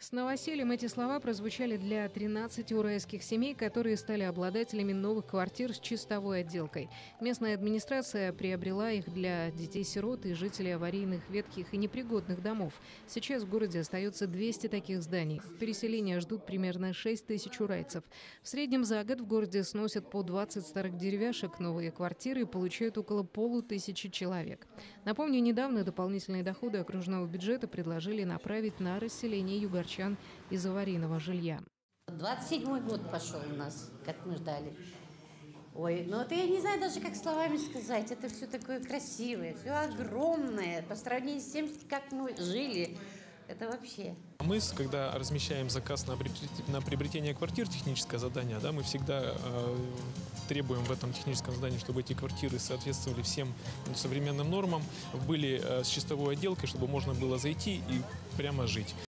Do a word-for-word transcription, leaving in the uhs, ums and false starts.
С новосельем эти слова прозвучали для тринадцати уральских семей, которые стали обладателями новых квартир с чистовой отделкой. Местная администрация приобрела их для детей-сирот и жителей аварийных, ветхих и непригодных домов. Сейчас в городе остается двести таких зданий. Переселения ждут примерно шесть тысяч уральцев. В среднем за год в городе сносят по двадцать старых деревяшек. Новые квартиры получают около полутысячи человек. Напомню, недавно дополнительные доходы окружного бюджета предложили направить на расселение югорчан из аварийного жилья. двадцать седьмой год пошел у нас, как мы ждали. Ой, ну это я не знаю даже, как словами сказать. Это все такое красивое, все огромное. По сравнению с тем, как мы жили, это вообще... Мы, когда размещаем заказ на приобретение, на приобретение квартир, техническое задание, да, мы всегда э, требуем в этом техническом задании, чтобы эти квартиры соответствовали всем современным нормам, были э, с чистовой отделкой, чтобы можно было зайти и прямо жить.